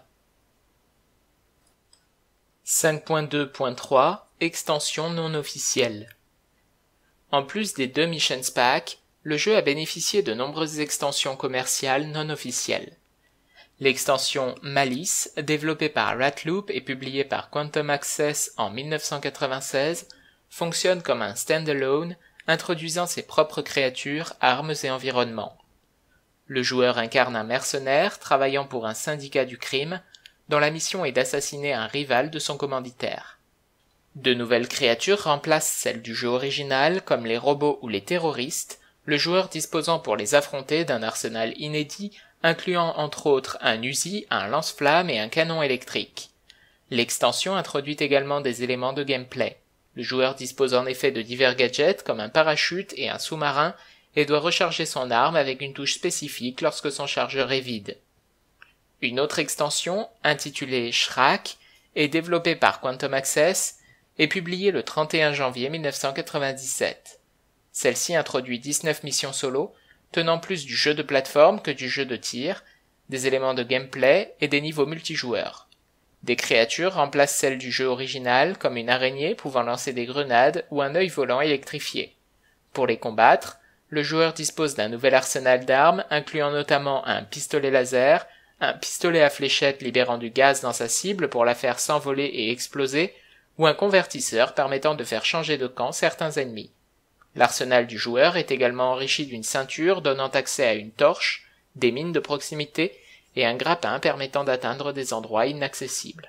cinq point deux point trois Extension non officielle. En plus des deux Missions Pack, le jeu a bénéficié de nombreuses extensions commerciales non officielles. L'extension Malice, développée par Ratloop et publiée par Quantum Access en mille neuf cent quatre-vingt-seize, fonctionne comme un stand-alone, introduisant ses propres créatures, armes et environnements. Le joueur incarne un mercenaire travaillant pour un syndicat du crime, dont la mission est d'assassiner un rival de son commanditaire. De nouvelles créatures remplacent celles du jeu original, comme les robots ou les terroristes, le joueur disposant pour les affronter d'un arsenal inédit, incluant entre autres un Uzi, un lance-flammes et un canon électrique. L'extension introduit également des éléments de gameplay. Le joueur dispose en effet de divers gadgets comme un parachute et un sous-marin et doit recharger son arme avec une touche spécifique lorsque son chargeur est vide. Une autre extension, intitulée Shrak, est développée par Quantum Access et publiée le trente et un janvier mille neuf cent quatre-vingt-dix-sept. Celle-ci introduit dix-neuf missions solo, tenant plus du jeu de plateforme que du jeu de tir, des éléments de gameplay et des niveaux multijoueurs. Des créatures remplacent celles du jeu original, comme une araignée pouvant lancer des grenades ou un œil volant électrifié. Pour les combattre, le joueur dispose d'un nouvel arsenal d'armes, incluant notamment un pistolet laser, un pistolet à fléchettes libérant du gaz dans sa cible pour la faire s'envoler et exploser, ou un convertisseur permettant de faire changer de camp certains ennemis. L'arsenal du joueur est également enrichi d'une ceinture donnant accès à une torche, des mines de proximité et un grappin permettant d'atteindre des endroits inaccessibles.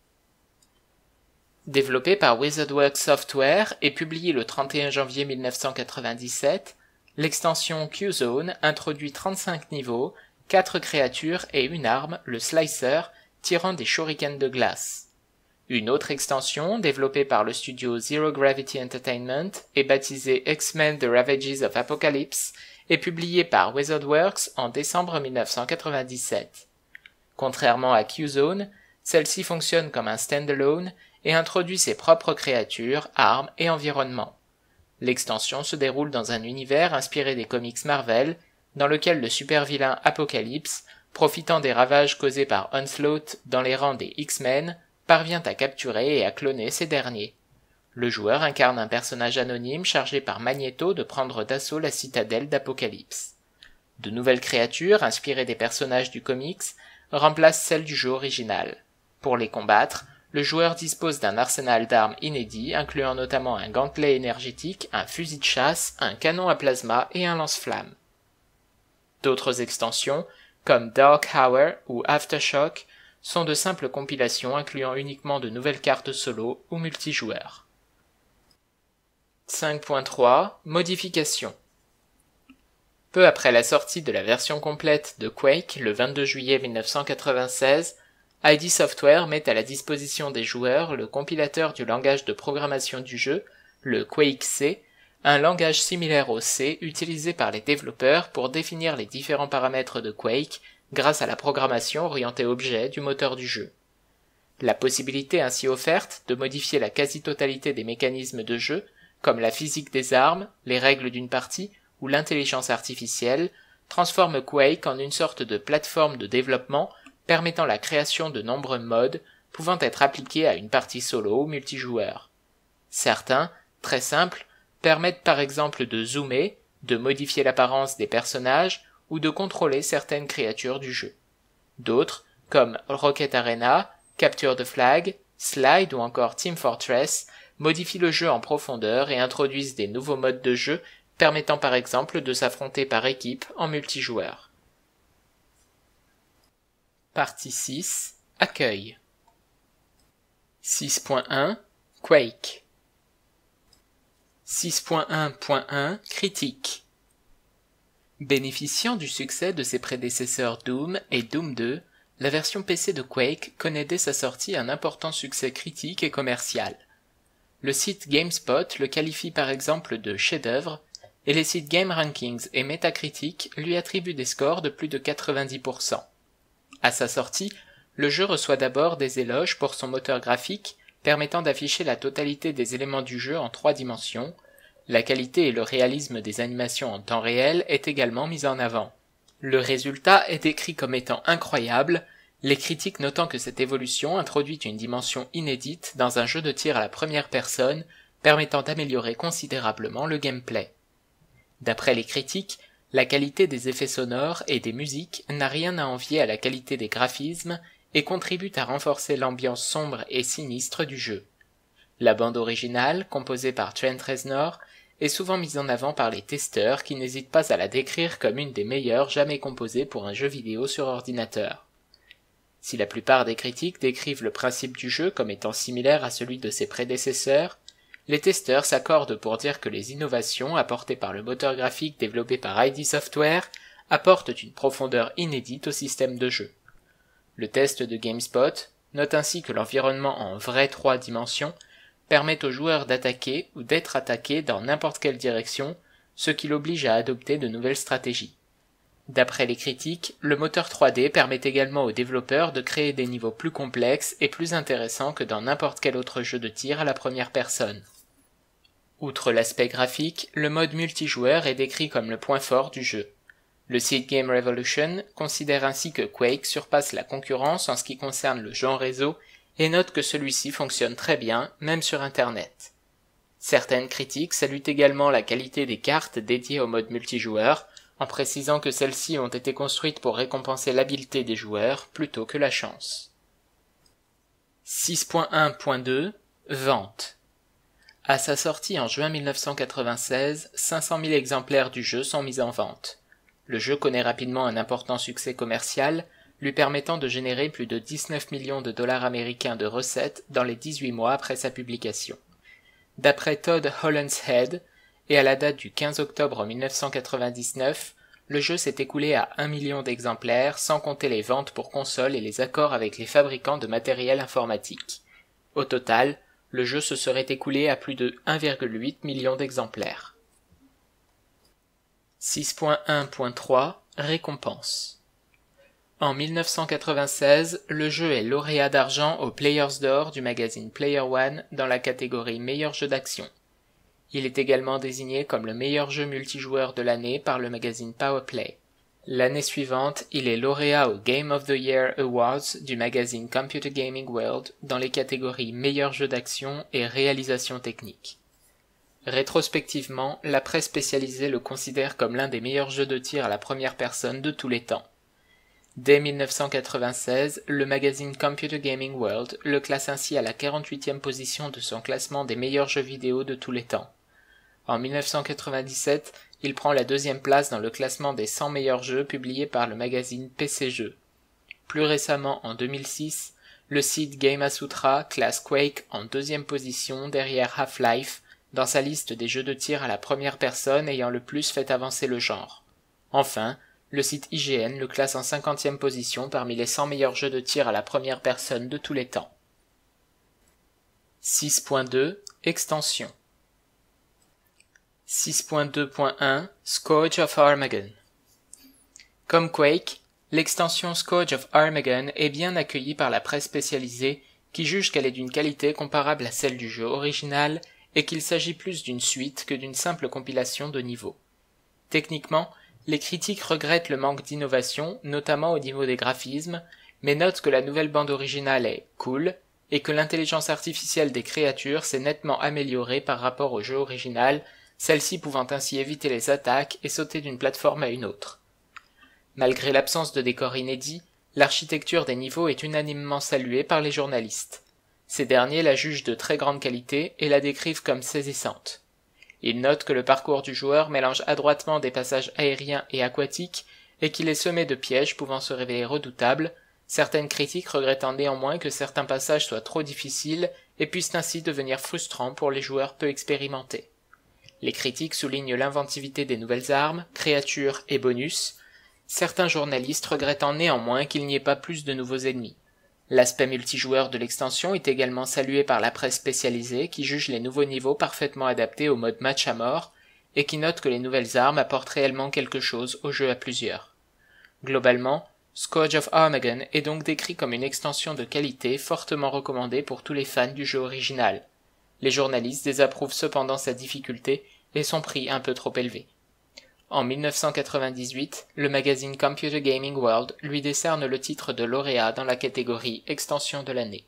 Développé par Wizardworks Software et publié le trente et un janvier mille neuf cent quatre-vingt-dix-sept, l'extension Q-Zone introduit trente-cinq niveaux, quatre créatures et une arme, le Slicer, tirant des shurikens de glace. Une autre extension, développée par le studio Zero Gravity Entertainment et baptisée X-Men The Ravages of Apocalypse, est publiée par Wizardworks en décembre mille neuf cent quatre-vingt-dix-sept. Contrairement à Q-Zone, celle-ci fonctionne comme un stand-alone et introduit ses propres créatures, armes et environnements. L'extension se déroule dans un univers inspiré des comics Marvel, dans lequel le super-vilain Apocalypse profitant des ravages causés par Onslaught dans les rangs des X-Men, parvient à capturer et à cloner ces derniers. Le joueur incarne un personnage anonyme chargé par Magneto de prendre d'assaut la citadelle d'Apocalypse. De nouvelles créatures, inspirées des personnages du comics, remplacent celles du jeu original. Pour les combattre, le joueur dispose d'un arsenal d'armes inédit, incluant notamment un gantelet énergétique, un fusil de chasse, un canon à plasma et un lance-flammes. D'autres extensions, comme Dark Hour ou Aftershock, sont de simples compilations incluant uniquement de nouvelles cartes solo ou multijoueurs. cinq point trois Modifications. Peu après la sortie de la version complète de Quake, le vingt-deux juillet mille neuf cent quatre-vingt-seize, I D Software met à la disposition des joueurs le compilateur du langage de programmation du jeu, le Quake C, un langage similaire au C utilisé par les développeurs pour définir les différents paramètres de Quake grâce à la programmation orientée objet du moteur du jeu. La possibilité ainsi offerte de modifier la quasi-totalité des mécanismes de jeu, comme la physique des armes, les règles d'une partie ou l'intelligence artificielle, transforme Quake en une sorte de plateforme de développement permettant la création de nombreux modes pouvant être appliqués à une partie solo ou multijoueur. Certains, très simples, permettent par exemple de zoomer, de modifier l'apparence des personnages ou de contrôler certaines créatures du jeu. D'autres, comme Rocket Arena, Capture the Flag, Slide ou encore Team Fortress, modifient le jeu en profondeur et introduisent des nouveaux modes de jeu permettant par exemple de s'affronter par équipe en multijoueur. Partie six. Accueil. six point un. Quake. six point un point un. Critique. Bénéficiant du succès de ses prédécesseurs Doom et Doom deux, la version P C de Quake connaît dès sa sortie un important succès critique et commercial. Le site GameSpot le qualifie par exemple de chef-d'œuvre, et les sites GameRankings et Metacritic lui attribuent des scores de plus de quatre-vingt-dix pour cent. À sa sortie, le jeu reçoit d'abord des éloges pour son moteur graphique, permettant d'afficher la totalité des éléments du jeu en trois dimensions. La qualité et le réalisme des animations en temps réel est également mis en avant. Le résultat est décrit comme étant incroyable, les critiques notant que cette évolution introduit une dimension inédite dans un jeu de tir à la première personne, permettant d'améliorer considérablement le gameplay. D'après les critiques, la qualité des effets sonores et des musiques n'a rien à envier à la qualité des graphismes et contribue à renforcer l'ambiance sombre et sinistre du jeu. La bande originale, composée par Trent Reznor, est souvent mise en avant par les testeurs qui n'hésitent pas à la décrire comme une des meilleures jamais composées pour un jeu vidéo sur ordinateur. Si la plupart des critiques décrivent le principe du jeu comme étant similaire à celui de ses prédécesseurs, les testeurs s'accordent pour dire que les innovations apportées par le moteur graphique développé par I D Software apportent une profondeur inédite au système de jeu. Le test de GameSpot note ainsi que l'environnement en vraie trois dimensions permet au joueur d'attaquer ou d'être attaqué dans n'importe quelle direction, ce qui l'oblige à adopter de nouvelles stratégies. D'après les critiques, le moteur trois D permet également aux développeurs de créer des niveaux plus complexes et plus intéressants que dans n'importe quel autre jeu de tir à la première personne. Outre l'aspect graphique, le mode multijoueur est décrit comme le point fort du jeu. Le site Game Revolution considère ainsi que Quake surpasse la concurrence en ce qui concerne le jeu en réseau et note que celui-ci fonctionne très bien, même sur Internet. Certaines critiques saluent également la qualité des cartes dédiées au mode multijoueur, en précisant que celles-ci ont été construites pour récompenser l'habileté des joueurs plutôt que la chance. six point un point deux. Vente. À sa sortie en juin mille neuf cent quatre-vingt-seize, cinq cent mille exemplaires du jeu sont mis en vente. Le jeu connaît rapidement un important succès commercial, lui permettant de générer plus de dix-neuf millions de dollars américains de recettes dans les dix-huit mois après sa publication. D'après Todd Hollandshead, et à la date du quinze octobre mille neuf cent quatre-vingt-dix-neuf, le jeu s'est écoulé à un million d'exemplaires sans compter les ventes pour consoles et les accords avec les fabricants de matériel informatique. Au total, le jeu se serait écoulé à plus de un virgule huit million d'exemplaires. six point un point trois. Récompenses. En mille neuf cent quatre-vingt-seize, le jeu est lauréat d'argent au Players d'Or du magazine Player One dans la catégorie meilleur jeu d'action. Il est également désigné comme le meilleur jeu multijoueur de l'année par le magazine Powerplay. L'année suivante, il est lauréat au Game of the Year Awards du magazine Computer Gaming World dans les catégories meilleur jeu d'action et réalisation technique. Rétrospectivement, la presse spécialisée le considère comme l'un des meilleurs jeux de tir à la première personne de tous les temps. Dès mille neuf cent quatre-vingt-seize, le magazine Computer Gaming World le classe ainsi à la quarante-huitième position de son classement des meilleurs jeux vidéo de tous les temps. En mille neuf cent quatre-vingt-dix-sept, il prend la deuxième place dans le classement des cent meilleurs jeux publié par le magazine P C Jeux. Plus récemment, en deux mille six, le site Gamasutra classe Quake en deuxième position derrière Half-Life dans sa liste des jeux de tir à la première personne ayant le plus fait avancer le genre. Enfin, le site I G N le classe en cinquantième position parmi les cent meilleurs jeux de tir à la première personne de tous les temps. six point deux Extension six point deux point un Scourge of Armageddon. Comme Quake, l'extension Scourge of Armageddon est bien accueillie par la presse spécialisée qui juge qu'elle est d'une qualité comparable à celle du jeu original et qu'il s'agit plus d'une suite que d'une simple compilation de niveaux. Techniquement, les critiques regrettent le manque d'innovation, notamment au niveau des graphismes, mais notent que la nouvelle bande originale est « cool » et que l'intelligence artificielle des créatures s'est nettement améliorée par rapport au jeu original, celle-ci pouvant ainsi éviter les attaques et sauter d'une plateforme à une autre. Malgré l'absence de décors inédits, l'architecture des niveaux est unanimement saluée par les journalistes. Ces derniers la jugent de très grande qualité et la décrivent comme saisissante. Ils notent que le parcours du joueur mélange adroitement des passages aériens et aquatiques et qu'il est semé de pièges pouvant se révéler redoutables, certaines critiques regrettant néanmoins que certains passages soient trop difficiles et puissent ainsi devenir frustrants pour les joueurs peu expérimentés. Les critiques soulignent l'inventivité des nouvelles armes, créatures et bonus, certains journalistes regrettant néanmoins qu'il n'y ait pas plus de nouveaux ennemis. L'aspect multijoueur de l'extension est également salué par la presse spécialisée qui juge les nouveaux niveaux parfaitement adaptés au mode match à mort et qui note que les nouvelles armes apportent réellement quelque chose au jeu à plusieurs. Globalement, Scourge of Armageddon est donc décrit comme une extension de qualité fortement recommandée pour tous les fans du jeu original. Les journalistes désapprouvent cependant sa difficulté et son prix un peu trop élevé. En mille neuf cent quatre-vingt-dix-huit, le magazine Computer Gaming World lui décerne le titre de lauréat dans la catégorie Extension de l'année.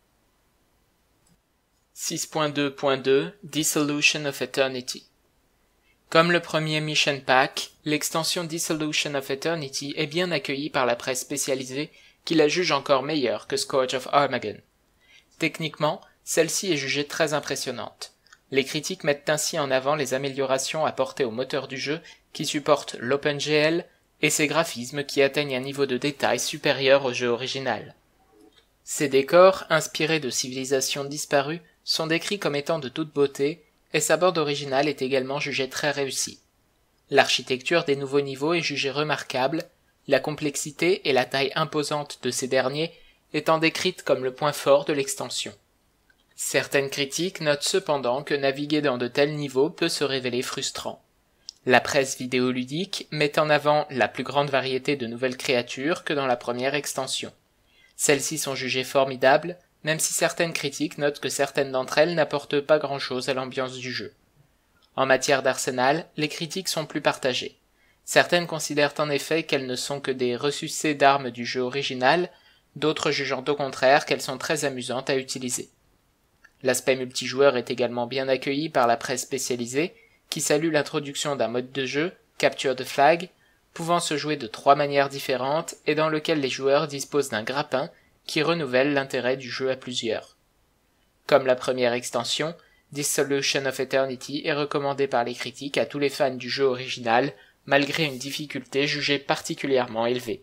six point deux point deux Dissolution of Eternity. Comme le premier Mission Pack, l'extension Dissolution of Eternity est bien accueillie par la presse spécialisée qui la juge encore meilleure que Scourge of Armageddon. Techniquement, celle-ci est jugée très impressionnante. Les critiques mettent ainsi en avant les améliorations apportées au moteur du jeu qui supporte l'OpenGL et ses graphismes qui atteignent un niveau de détail supérieur au jeu original. Ces décors, inspirés de civilisations disparues, sont décrits comme étant de toute beauté et sa bande originale est également jugée très réussie. L'architecture des nouveaux niveaux est jugée remarquable, la complexité et la taille imposante de ces derniers étant décrites comme le point fort de l'extension. Certaines critiques notent cependant que naviguer dans de tels niveaux peut se révéler frustrant. La presse vidéoludique met en avant la plus grande variété de nouvelles créatures que dans la première extension. Celles-ci sont jugées formidables, même si certaines critiques notent que certaines d'entre elles n'apportent pas grand-chose à l'ambiance du jeu. En matière d'arsenal, les critiques sont plus partagées. Certaines considèrent en effet qu'elles ne sont que des ressucés d'armes du jeu original, d'autres jugeant au contraire qu'elles sont très amusantes à utiliser. L'aspect multijoueur est également bien accueilli par la presse spécialisée, qui salue l'introduction d'un mode de jeu, Capture the Flag, pouvant se jouer de trois manières différentes et dans lequel les joueurs disposent d'un grappin qui renouvelle l'intérêt du jeu à plusieurs. Comme la première extension, Dissolution of Eternity est recommandée par les critiques à tous les fans du jeu original, malgré une difficulté jugée particulièrement élevée.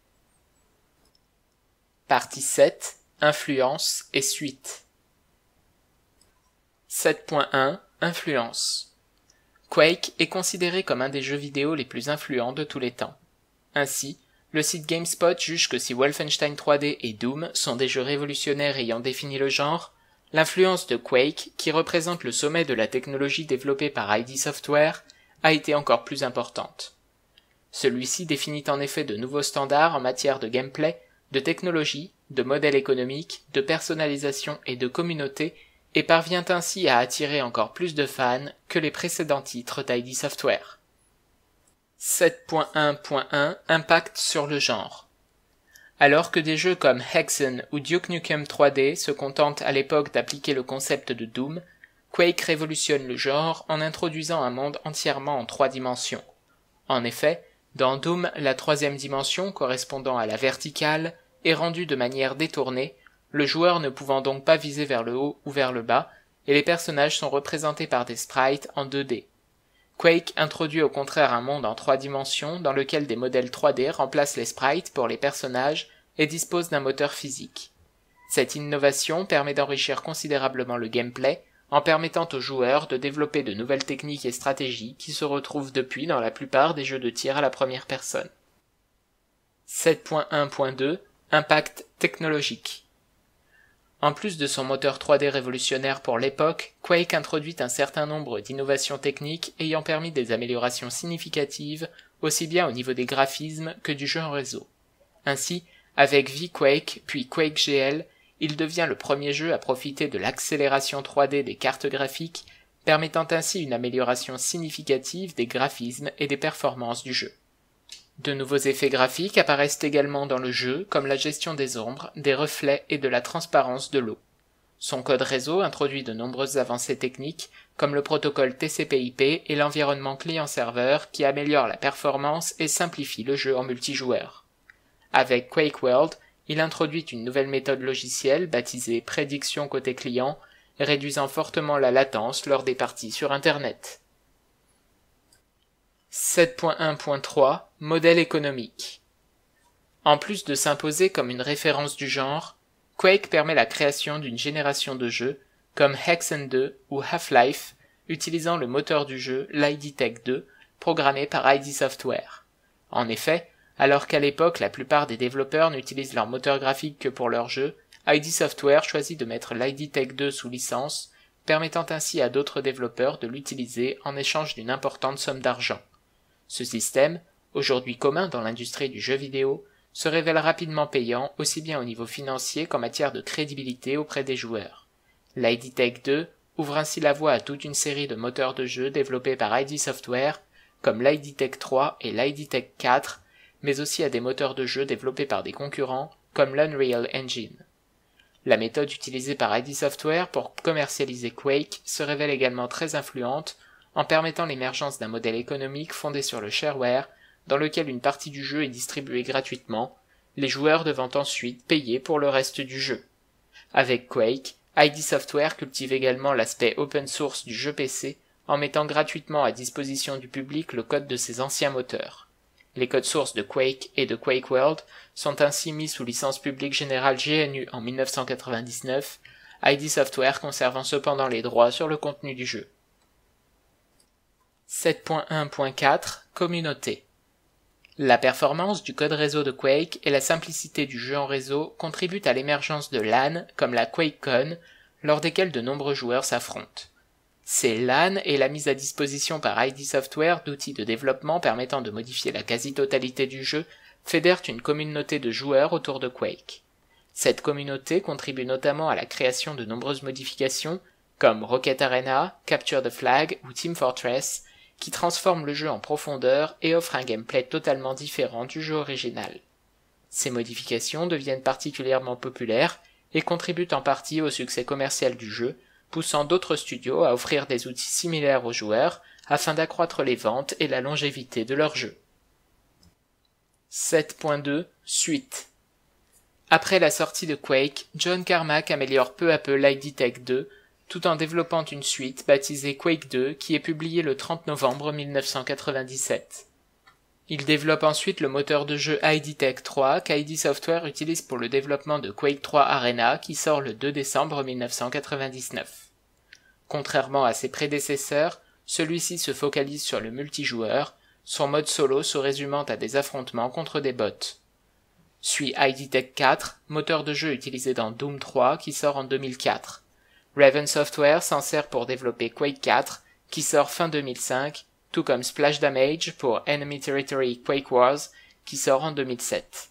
Partie sept. Influence et suite. sept point un Influence. Quake est considéré comme un des jeux vidéo les plus influents de tous les temps. Ainsi, le site GameSpot juge que si Wolfenstein trois D et Doom sont des jeux révolutionnaires ayant défini le genre, l'influence de Quake, qui représente le sommet de la technologie développée par I D Software, a été encore plus importante. Celui-ci définit en effet de nouveaux standards en matière de gameplay, de technologie, de modèle économique, de personnalisation et de communauté, et parvient ainsi à attirer encore plus de fans que les précédents titres d'I D Software. sept point un point un Impact sur le genre. Alors que des jeux comme Hexen ou Duke Nukem trois D se contentent à l'époque d'appliquer le concept de Doom, Quake révolutionne le genre en introduisant un monde entièrement en trois dimensions. En effet, dans Doom, la troisième dimension, correspondant à la verticale, est rendue de manière détournée, le joueur ne pouvant donc pas viser vers le haut ou vers le bas, et les personnages sont représentés par des sprites en deux D. Quake introduit au contraire un monde en trois dimensions dans lequel des modèles trois D remplacent les sprites pour les personnages et disposent d'un moteur physique. Cette innovation permet d'enrichir considérablement le gameplay en permettant aux joueurs de développer de nouvelles techniques et stratégies qui se retrouvent depuis dans la plupart des jeux de tir à la première personne. sept point un point deux Impact technologique. En plus de son moteur trois D révolutionnaire pour l'époque, Quake introduit un certain nombre d'innovations techniques ayant permis des améliorations significatives aussi bien au niveau des graphismes que du jeu en réseau. Ainsi, avec V-Quake puis Quake G L, il devient le premier jeu à profiter de l'accélération trois D des cartes graphiques, permettant ainsi une amélioration significative des graphismes et des performances du jeu. De nouveaux effets graphiques apparaissent également dans le jeu, comme la gestion des ombres, des reflets et de la transparence de l'eau. Son code réseau introduit de nombreuses avancées techniques, comme le protocole T C P I P et l'environnement client-serveur qui améliorent la performance et simplifient le jeu en multijoueur. Avec Quake World, il introduit une nouvelle méthode logicielle baptisée prédiction côté client, réduisant fortement la latence lors des parties sur Internet. sept point un point trois Modèle économique. En plus de s'imposer comme une référence du genre, Quake permet la création d'une génération de jeux comme Hexen deux ou Half-Life, utilisant le moteur du jeu l'I D Tech deux, programmé par I D Software. En effet, alors qu'à l'époque la plupart des développeurs n'utilisent leur moteur graphique que pour leurs jeux, I D Software choisit de mettre l'I D Tech deux sous licence, permettant ainsi à d'autres développeurs de l'utiliser en échange d'une importante somme d'argent. Ce système, aujourd'hui commun dans l'industrie du jeu vidéo, se révèle rapidement payant aussi bien au niveau financier qu'en matière de crédibilité auprès des joueurs. L'I D Tech deux ouvre ainsi la voie à toute une série de moteurs de jeu développés par I D Software, comme l'I D Tech trois et l'I D Tech quatre, mais aussi à des moteurs de jeu développés par des concurrents, comme l'Unreal Engine. La méthode utilisée par I D Software pour commercialiser Quake se révèle également très influente, en permettant l'émergence d'un modèle économique fondé sur le shareware, dans lequel une partie du jeu est distribuée gratuitement, les joueurs devant ensuite payer pour le reste du jeu. Avec Quake, I D Software cultive également l'aspect open source du jeu P C, en mettant gratuitement à disposition du public le code de ses anciens moteurs. Les codes sources de Quake et de Quake World sont ainsi mis sous licence publique générale G N U en mille neuf cent quatre-vingt-dix-neuf, I D Software conservant cependant les droits sur le contenu du jeu. sept point un point quatre Communauté. La performance du code réseau de Quake et la simplicité du jeu en réseau contribuent à l'émergence de LAN comme la QuakeCon, lors desquelles de nombreux joueurs s'affrontent. Ces LAN et la mise à disposition par I D Software d'outils de développement permettant de modifier la quasi-totalité du jeu fédèrent une communauté de joueurs autour de Quake. Cette communauté contribue notamment à la création de nombreuses modifications, comme Rocket Arena, Capture the Flag ou Team Fortress, qui transforment le jeu en profondeur et offrent un gameplay totalement différent du jeu original. Ces modifications deviennent particulièrement populaires et contribuent en partie au succès commercial du jeu, poussant d'autres studios à offrir des outils similaires aux joueurs afin d'accroître les ventes et la longévité de leur jeu. sept point deux Suite. Après la sortie de Quake, John Carmack améliore peu à peu l'I D Tech deux, tout en développant une suite baptisée Quake deux qui est publiée le trente novembre mille neuf cent quatre-vingt-dix-sept. Il développe ensuite le moteur de jeu I D Tech trois qu'I D Software utilise pour le développement de Quake trois Arena qui sort le deux décembre mille neuf cent quatre-vingt-dix-neuf. Contrairement à ses prédécesseurs, celui-ci se focalise sur le multijoueur, son mode solo se résumant à des affrontements contre des bots. Suit I D Tech quatre, moteur de jeu utilisé dans Doom trois qui sort en deux mille quatre. Raven Software s'en sert pour développer Quake quatre, qui sort fin deux mille cinq, tout comme Splash Damage pour Enemy Territory Quake Wars, qui sort en deux mille sept.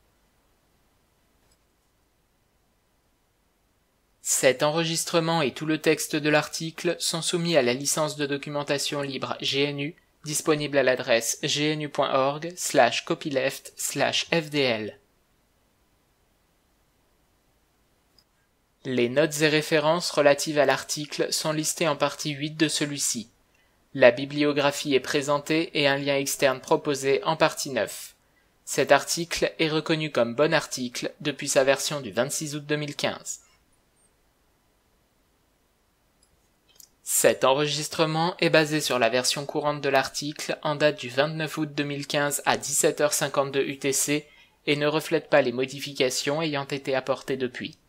Cet enregistrement et tout le texte de l'article sont soumis à la licence de documentation libre G N U, disponible à l'adresse gnu.org slash copyleft slash fdl. Les notes et références relatives à l'article sont listées en partie huit de celui-ci. La bibliographie est présentée et un lien externe proposé en partie neuf. Cet article est reconnu comme bon article depuis sa version du vingt-six août deux mille quinze. Cet enregistrement est basé sur la version courante de l'article en date du vingt-neuf août deux mille quinze à dix-sept heures cinquante-deux U T C et ne reflète pas les modifications ayant été apportées depuis.